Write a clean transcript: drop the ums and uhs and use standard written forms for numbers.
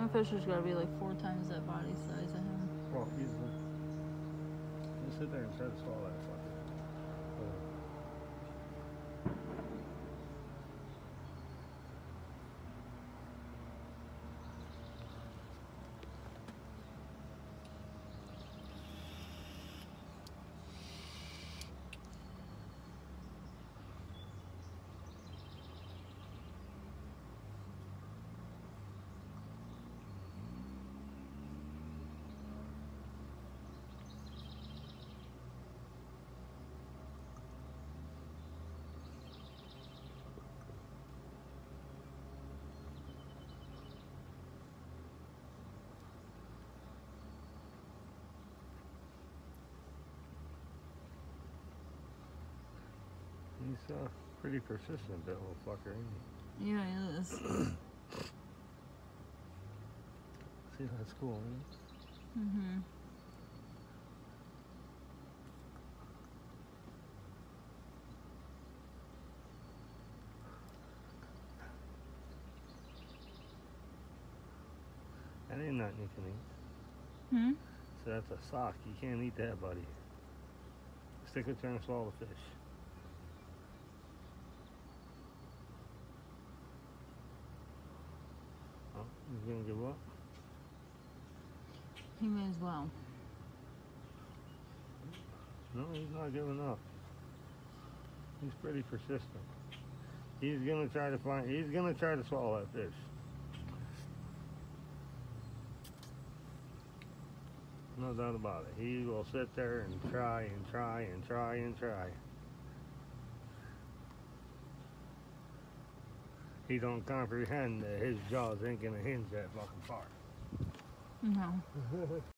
That fisher's gotta be like 4 times that body size of him. Well, he'll sit there and try to swallow that fucker. He's pretty persistent, that little fucker, ain't he? Yeah, he is. See, that's cool, ain't it? Mm-hmm. That ain't nothing you can eat. Hmm? So that's a sock. You can't eat that, buddy. Stick it there and swallow the fish. Oh, he's gonna give up? He may as well. No, he's not giving up. He's pretty persistent. He's gonna try to swallow that fish. No doubt about it. He will sit there and try and try and try and try. He don't comprehend that his jaws ain't gonna hinge that fucking far. No.